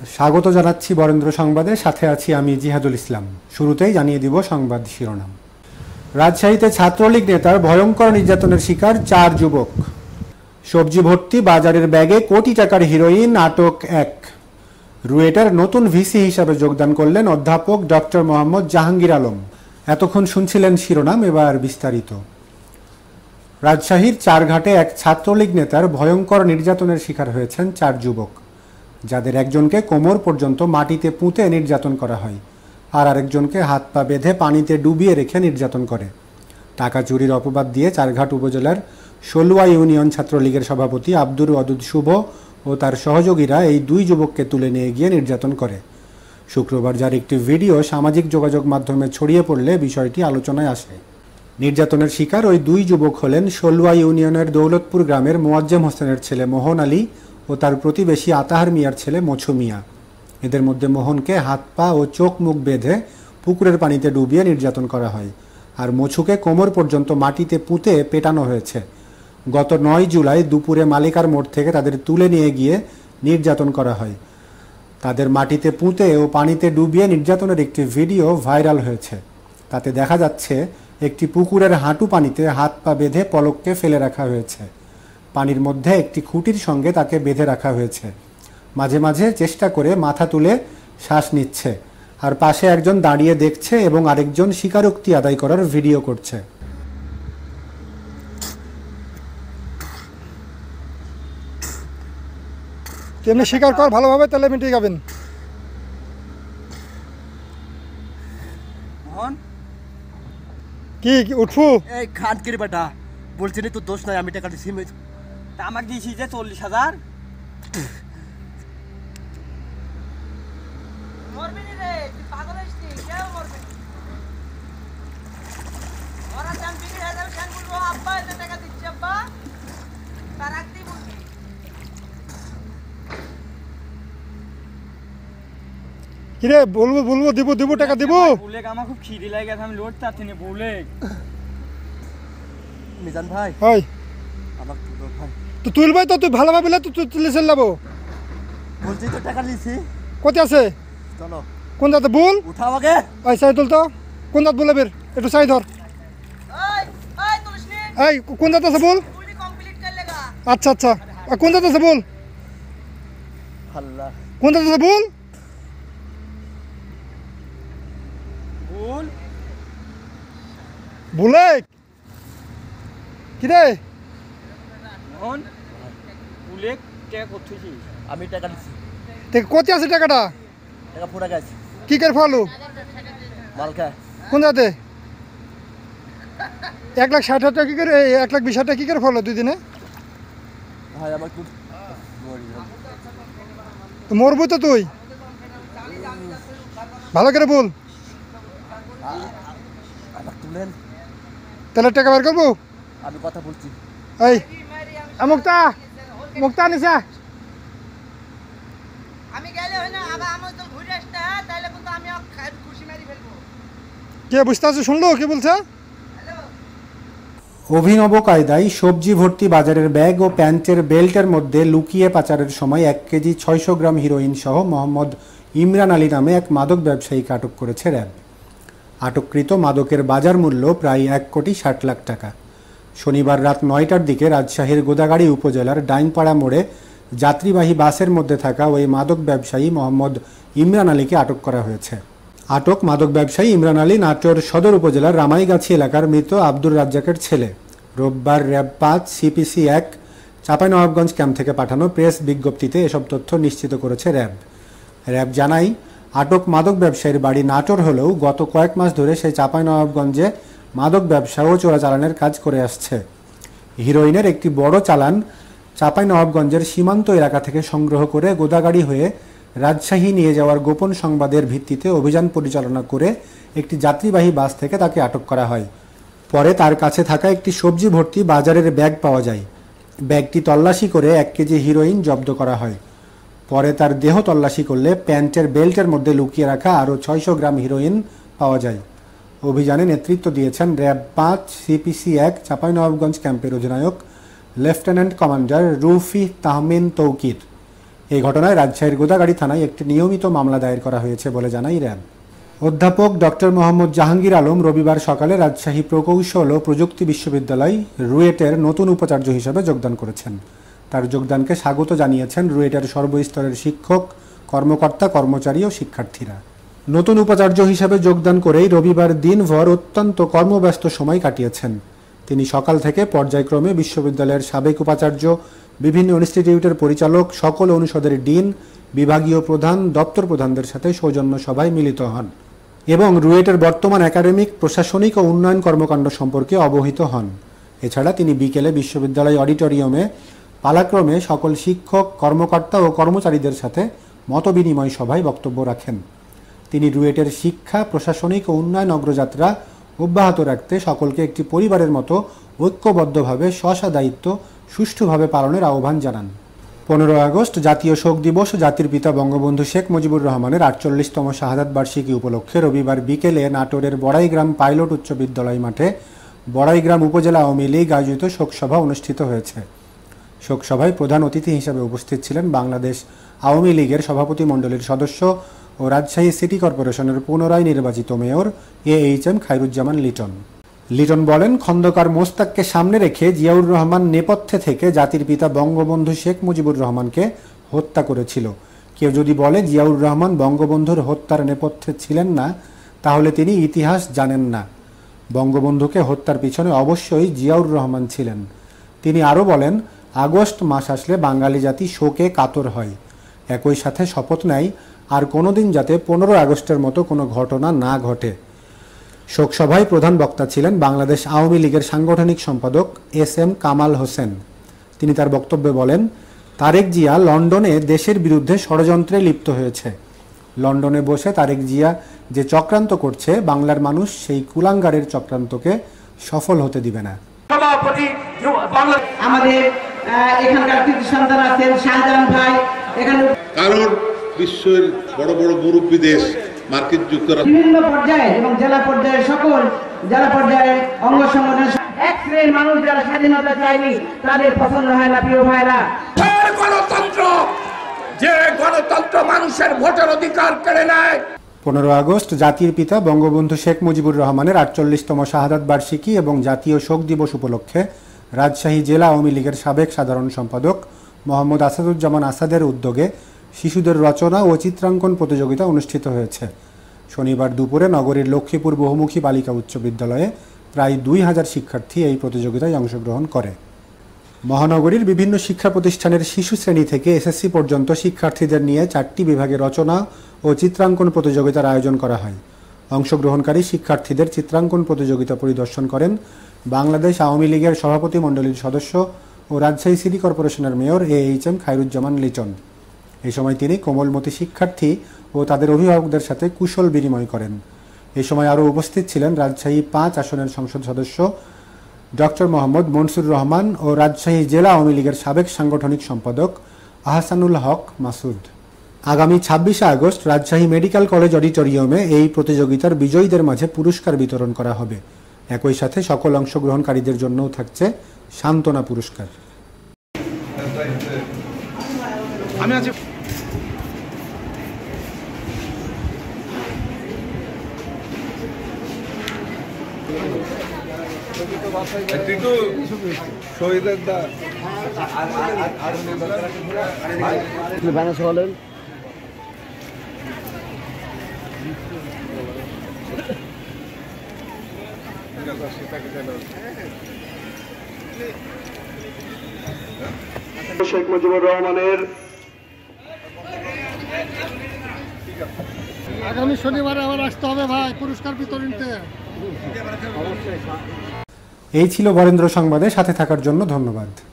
স্বাগত জানাচ্ছি বরেন্দ্র সংবাদে, সাথে আছি আমি জিহাদুল ইসলাম। শুরুতেই জানিয়ে দিব সংবাদ শিরোনাম। রাজশাহীতে ছাত্রলীগ নেতার ভয়ঙ্কর নির্যাতনের শিকার 4 যুবক। সবজি ভর্তি বাজারের ব্যাগে কোটি টাকার হিরোইন, আটক 1। রুয়েটের নতুন ভিসি হিসাবে যোগদান করলেন অধ্যাপক ডক্টর মোহাম্মদ জাহাঙ্গীর আলম। এতক্ষণ শুনছিলেন শিরোনাম, এবার বিস্তারিত। রাজশাহীর চারঘাটে এক ছাত্রলীগ নেতার ভয়ঙ্কর নির্যাতনের শিকার হয়েছেন 4 যুবক, যাদের একজনকে কোমর পর্যন্ত মাটিতে পুঁতে নির্যাতন করা হয়, আর আরেকজনকে হাত পা বেঁধে পানিতে ডুবিয়ে রেখে নির্যাতন করে। টাকা চুরির অপবাদ দিয়ে চারঘাট উপজেলার সলুয়া ইউনিয়ন ছাত্রলীগের সভাপতি আব্দুর ওয়াদুদ শুভ ও তার সহযোগীরা এই 2 যুবককে তুলে নিয়ে গিয়ে নির্যাতন করে। শুক্রবার যার একটি ভিডিও সামাজিক যোগাযোগ মাধ্যমে ছড়িয়ে পড়লে বিষয়টি আলোচনায় আসে। নির্যাতনের শিকার ওই 2 যুবক হলেন সলুয়া ইউনিয়নের দৌলতপুর গ্রামের মোয়াজ্জেম হোসেনের ছেলে মোহন আলী ও তার প্রতিবেশী আতাহার মিয়ার ছেলে মছু মিয়া। এদের মধ্যে মোহনকে হাত পা ও চোখ মুখ বেঁধে পুকুরের পানিতে ডুবিয়ে নির্যাতন করা হয়, আর মছুকে কোমর পর্যন্ত মাটিতে পুঁতে পেটানো হয়েছে। গত 9 জুলাই দুপুরে মালিকার মোড় থেকে তাদের তুলে নিয়ে গিয়ে নির্যাতন করা হয়। তাদের মাটিতে পুঁতে ও পানিতে ডুবিয়ে নির্যাতনের একটি ভিডিও ভাইরাল হয়েছে। তাতে দেখা যাচ্ছে একটি পুকুরের হাঁটু পানিতে হাত পা বেঁধে পলককে ফেলে রাখা হয়েছে। পানির মধ্যে একটি খুঁটির সঙ্গে তাকে বেঁধে রাখা হয়েছে। মাঝে মাঝে চেষ্টা করে মাথা তুলে শ্বাস নিচ্ছে, আর পাশে একজন দাঁড়িয়ে দেখছে এবং আরেকজন স্বীকারোক্তি আদায় করার ভিডিও করছে। তেমনি স্বীকার কর ভালোভাবে, তাহলে মিটে যাবেন। কি উঠবো? এই খাট করে বেটা বলছি তো দোষ নাই, আমি টাকা দিছি। আমাকে দিয়েছি যে 40,000। কিরে বলবো বলবো দিব দিব টাকা দিব। বলে আমার খুব খিদে লাগে গেছে, আমি লড়তে পারছি না। বলে মিজান ভাই, হয় আমার ভাই তো তুলবাই তো, তুই ভালোভাবে তো তুলে চেল্লাবো। বলছি তো টাকা নিছি। কত আছে? চলো কোন দাঁতে বল? উঠাও আগে। ওই সাই তুল তো। কোন দাঁত বলে বের, একটু সাই ধর। এই কোন দাঁত আছে বল? আচ্ছা আচ্ছা, কোন দাঁত আছে বল? আল্লাহ, কোন দাঁত আছে বল? বল বলে কিরে মোহন, বলে টাকা করতেছিস? আমি টাকা দিছি। কত আছে টাকাটা? টাকা পুরা গেছে। কি করে ফলো মালকা কোন দাঁতে? 1,60,000 টাকা কি করে, 1,20,000 টাকা কি করে ফলো 2 দিনে? ভাই আমার খুব তো মরবো তো তুই, ভালো করে বল। আমার তুলেন, তাহলে টাকা বের করবো। আমি কথা বলছি। এই মুক্তা মুক্তা নিসা, আমি গেলে হয় না, আবার আমার তো ঘুরে আসতে হয়, তাহলে কিন্তু আমি খুশি মারি ফেলবো। কে বুঝতে পারছো? শুনলো কি বলছে? অভিনব কায়দায় সবজি ভর্তি বাজারের ব্যাগ ও প্যান্টের বেল্টের মধ্যে লুকিয়ে পাচারের সময় 1 কেজি 600 গ্রাম হিরোইন সহ মোহাম্মদ ইমরান আলী নামে এক মাদক ব্যবসায়ীকে আটক করেছে র্যাব। আটককৃত মাদকের বাজার মূল্য প্রায় 1,60,00,000 টাকা। শনিবার রাত 9টার দিকে রাজশাহীর গোদাগাড়ী উপজেলার ডাইনপাড়া মোড়ে যাত্রীবাহী বাসের মধ্যে থাকা ওই মাদক ব্যবসায়ী মোহাম্মদ ইমরান আলীকে আটক করা হয়েছে। আটক মাদক ব্যবসায়ী ইমরান আলী নাটোর সদর উপজেলার রামাইগাছি এলাকার মৃত আব্দুর রাজ্জাকের ছেলে। রোববার র্যাব 5 সিপিসি 1 চাঁপাইনবাবগঞ্জ ক্যাম্প থেকে পাঠানো প্রেস বিজ্ঞপ্তিতে এসব তথ্য নিশ্চিত করেছে র্যাব। র্যাব জানায়, আটক মাদক ব্যবসায়ীর বাড়ি নাটোর হলেও গত কয়েক মাস ধরে সে চাঁপাইনবাবগঞ্জে মাদক ব্যবসা ও চোরাচালানের কাজ করে আসছে। হিরোইনের একটি বড় চালান চাঁপাইনবাবগঞ্জের সীমান্ত এলাকা থেকে সংগ্রহ করে গোদাগাড়ি হয়ে রাজশাহী নিয়ে যাওয়ার গোপন সংবাদের ভিত্তিতে অভিযান পরিচালনা করে একটি যাত্রীবাহী বাস থেকে তাকে আটক করা হয়। পরে তার কাছে থাকা একটি সবজি ভর্তি বাজারের ব্যাগ পাওয়া যায়। ব্যাগটি তল্লাশি করে 1 কেজি হিরোইন জব্দ করা হয়। পরে তার দেহ তল্লাশি করলে প্যান্টের বেল্টের মধ্যে লুকিয়ে রাখা আরও 600 গ্রাম হিরোইন পাওয়া যায়। অভিযানে নেতৃত্ব দিয়েছেন র্যাব 5 সিপিসি 1 চাঁপাইনবাবগঞ্জ ক্যাম্পের অধিনায়ক লেফটেন্যান্ট কমান্ডার রুফি তাহমিন তৌকির। এই ঘটনায় রাজশাহীর গোদাগাড়ী থানায় একটি নিয়মিত মামলা দায়ের করা হয়েছে বলে জানায় র্যাব। অধ্যাপক ডক্টর মোহাম্মদ জাহাঙ্গীর আলম রবিবার সকালে রাজশাহী প্রকৌশল ও প্রযুক্তি বিশ্ববিদ্যালয় রুয়েটের নতুন উপাচার্য হিসেবে যোগদান করেছেন। তার যোগদানকে স্বাগত জানিয়েছেন রুয়েটের সর্বস্তরের শিক্ষক, কর্মকর্তা, কর্মচারী ও শিক্ষার্থীরা। নতুন উপাচার্য হিসেবে যোগদান করেই রবিবার দিনভর অত্যন্ত কর্মব্যস্ত সময় কাটিয়েছেন। তিনি সকাল থেকে পর্যায়ক্রমে বিশ্ববিদ্যালয়ের সাবেক উপাচার্য, বিভিন্ন ইনস্টিটিউটের পরিচালক, সকল অনুষদের ডিন, বিভাগীয় প্রধান, দপ্তর প্রধানদের সাথে সৌজন্য সভায় মিলিত হন এবং রুয়েটের বর্তমান একাডেমিক, প্রশাসনিক ও উন্নয়ন কর্মকাণ্ড সম্পর্কে অবহিত হন। এছাড়া তিনি বিকেলে বিশ্ববিদ্যালয় অডিটোরিয়ামে পালাক্রমে সকল শিক্ষক, কর্মকর্তা ও কর্মচারীদের সাথে মতবিনিময় সভায় বক্তব্য রাখেন। তিনি রুয়েটের শিক্ষা, প্রশাসনিক ও উন্নয়ন অগ্রযাত্রা অব্যাহত রাখতে সকলকে একটি পরিবারের মতো ঐক্যবদ্ধভাবে স্ব দায়িত্ব সুষ্ঠুভাবে পালনের আহ্বান জানান। 15 আগস্ট জাতীয় শোক দিবস ও জাতির পিতা বঙ্গবন্ধু শেখ মুজিবুর রহমানের 48তম শাহাদাত বার্ষিকী উপলক্ষে রবিবার বিকেলে নাটোরের বড়াইগ্রাম পাইলট উচ্চ বিদ্যালয় মাঠে বড়াইগ্রাম উপজেলা আওয়ামী লীগ আয়োজিত শোকসভা অনুষ্ঠিত হয়েছে। শোকসভায় প্রধান অতিথি হিসেবে উপস্থিত ছিলেন বাংলাদেশ আওয়ামী লীগের সভাপতি মণ্ডলীর সদস্য ও রাজশাহী সিটি কর্পোরেশনের পুনরায় নির্বাচিত মেয়র AHM খায়রুজ্জামান লিটন। লিটন বলেন, খন্দকার মোস্তাককে সামনে রেখে জিয়াউর রহমান নেপথ্যে থেকে জাতির পিতা বঙ্গবন্ধু শেখ মুজিবুর রহমানকে হত্যা করেছিল। কেউ যদি বলে জিয়াউর রহমান বঙ্গবন্ধুর হত্যার নেপথ্যে ছিলেন না, তাহলে তিনি ইতিহাস জানেন না। বঙ্গবন্ধুকে হত্যার পিছনে অবশ্যই জিয়াউর রহমান ছিলেন। তিনি আরও বলেন, আগস্ট মাস আসলে বাঙালি জাতি শোকে কাতর হয়। একই সাথে শপথ নেয় আর কোনোদিন যাতে 15 আগস্টের মতো কোনো ঘটনা না ঘটে। শোকসভায় প্রধান বক্তা ছিলেন বাংলাদেশ আওয়ামী লীগের সাংগঠনিক সম্পাদক SM কামাল হোসেন। তিনি তার বক্তব্যে বলেন, তারেক জিয়া লন্ডনে দেশের বিরুদ্ধে ষড়যন্ত্রে লিপ্ত হয়েছে। লন্ডনে বসে তারেক জিয়া যে চক্রান্ত করছে, বাংলার মানুষ সেই কুলাঙ্গারের চক্রান্তকে সফল হতে দিবে না। আমাদের এখানকার কৃতি সন্তান আছেন শাহজাহান ভাই, এখানে কারণ বিশ্বের বড় বড় মুরব্বী দেশ মার্কিন যুক্তরাষ্ট্র বিভিন্ন পর্যায়ে এবং জেলা পর্যায়ে সকল জেলা পর্যায়ে অঙ্গ সংগঠন এক শ্রেণীর মানুষ যারা স্বাধীনতা চায়নি তাদের পছন্দ হয় না। প্রিয় ভাইরা, গণতন্ত্র, যে গণতন্ত্র মানুষের ভোটের অধিকার কেড়ে নেয়। 15 আগস্ট জাতির পিতা বঙ্গবন্ধু শেখ মুজিবুর রহমানের 48তম শাহাদাত বার্ষিকী এবং জাতীয় শোক দিবস উপলক্ষে রাজশাহী জেলা আওয়ামী লীগের সাবেক সাধারণ সম্পাদক মোহাম্মদ আসাদুজ্জামান আসাদের উদ্যোগে শিশুদের রচনা ও চিত্রাঙ্কন প্রতিযোগিতা অনুষ্ঠিত হয়েছে। শনিবার দুপুরে নগরীর লক্ষ্মীপুর বহুমুখী বালিকা উচ্চ বিদ্যালয়ে প্রায় 2000 শিক্ষার্থী এই প্রতিযোগিতায় অংশগ্রহণ করে। মহানগরীর বিভিন্ন শিক্ষা প্রতিষ্ঠানের শিশু শ্রেণী থেকে SSC পর্যন্ত শিক্ষার্থীদের নিয়ে 4টি বিভাগে রচনা ও চিত্রাঙ্কন প্রতিযোগিতার আয়োজন করা হয়। অংশগ্রহণকারী শিক্ষার্থীদের চিত্রাঙ্কন প্রতিযোগিতা পরিদর্শন করেন বাংলাদেশ আওয়ামী লীগের সভাপতি মণ্ডলীর সদস্য ও রাজশাহী সিটি কর্পোরেশনের মেয়র AHM খায়রুজ্জামান লিটন। এই সময় তিনি কোমলমতি শিক্ষার্থী ও তাদের অভিভাবকদের সাথে কুশল বিনিময় করেন। এই সময় আরও উপস্থিত ছিলেন রাজশাহী 5 আসনের সংসদ সদস্য ডক্টর মোহাম্মদ মনসুর রহমান ও রাজশাহী জেলা আওয়ামী লীগের সাবেক সাংগঠনিক সম্পাদক আহসানুল হক মাসুদ। আগামী 26 আগস্ট রাজশাহী মেডিকেল কলেজ অডিটোরিয়ামে এই প্রতিযোগিতার বিজয়ীদের মাঝে পুরস্কার বিতরণ করা হবে। একই সাথে সকল অংশগ্রহণকারীদের জন্যও থাকছে সান্ত্বনা পুরস্কার। আমি আছি শহীদের দা শেখ মুজিবুর রহমানের আগামী শনিবারে আবার আসতে হবে ভাই পুরস্কার বিতরণীতে। এই ছিল বরেন্দ্র সংবাদে সাথে থাকার জন্য ধন্যবাদ।